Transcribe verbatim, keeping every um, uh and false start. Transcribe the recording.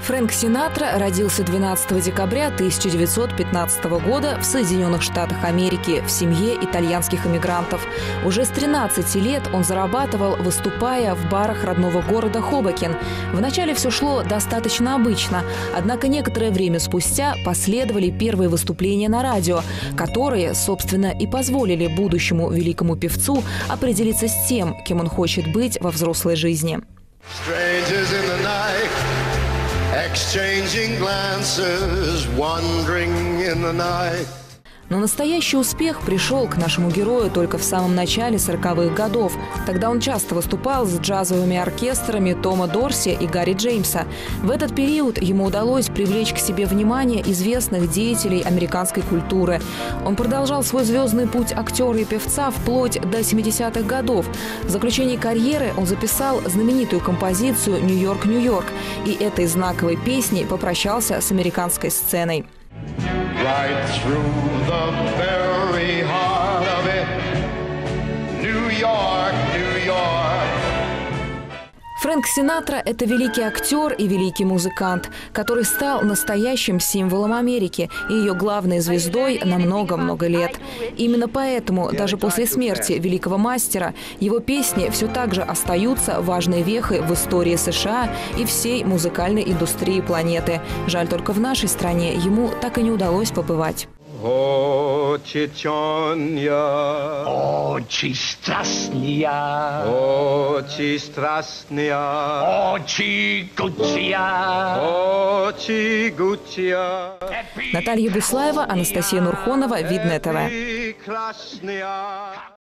Фрэнк Синатра родился двенадцатого декабря тысяча девятьсот пятнадцатого года в Соединенных Штатах Америки в семье итальянских эмигрантов. Уже с тринадцати лет он зарабатывал, выступая в барах родного города Хобокин. Вначале все шло достаточно обычно, однако некоторое время спустя последовали первые выступления на радио, которые, собственно, и позволили будущему великому певцу определиться с тем, кем он хочет быть во взрослой жизни. Exchanging glances, wandering in the night. Но настоящий успех пришел к нашему герою только в самом начале сороковых годов. Тогда он часто выступал с джазовыми оркестрами Тома Дорси и Гарри Джеймса. В этот период ему удалось привлечь к себе внимание известных деятелей американской культуры. Он продолжал свой звездный путь актера и певца вплоть до семидесятых годов. В заключении карьеры он записал знаменитую композицию «Нью-Йорк, Нью-Йорк» и этой знаковой песней попрощался с американской сценой. Right through the very heart of it, New York, New York. Фрэнк Синатра – это великий актер и великий музыкант, который стал настоящим символом Америки и ее главной звездой на много-много лет. Именно поэтому даже после смерти великого мастера его песни все так же остаются важной вехой в истории США и всей музыкальной индустрии планеты. Жаль, только в нашей стране ему так и не удалось побывать. Очи чонья, Очи страстния, очи страстния, очи гучия, очи гучья. Наталья Буслаева, Анастасия Нурхонова, Видное ТВ. Прекрасная.